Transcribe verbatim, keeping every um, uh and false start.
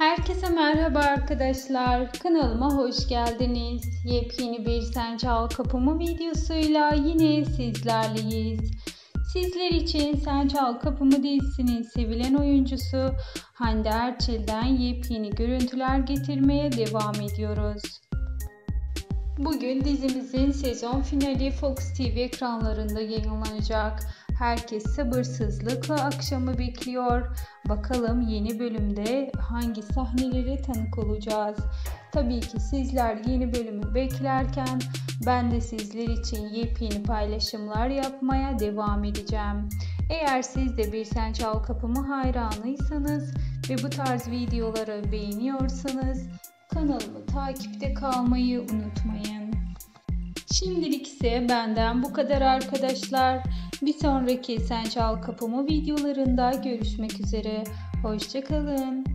Herkese merhaba arkadaşlar. Kanalıma hoş geldiniz. Yepyeni bir Sen Çal Kapımı videosuyla yine sizlerleyiz. Sizler için Sen Çal Kapımı dizisinin sevilen oyuncusu Hande Erçel'den yepyeni görüntüler getirmeye devam ediyoruz. Bugün dizimizin sezon finali Fox T V ekranlarında yayınlanacak. Herkes sabırsızlıkla akşamı bekliyor. Bakalım yeni bölümde hangi sahnelere tanık olacağız? Tabii ki sizler yeni bölümü beklerken ben de sizler için yepyeni paylaşımlar yapmaya devam edeceğim. Eğer siz de bir Sen Çal Kapımı hayranıysanız ve bu tarz videoları beğeniyorsanız kanalımı takipte kalmayı unutmayın. Şimdilik ise benden bu kadar arkadaşlar. Bir sonraki Sen Çal Kapımı videolarında görüşmek üzere. Hoşça kalın.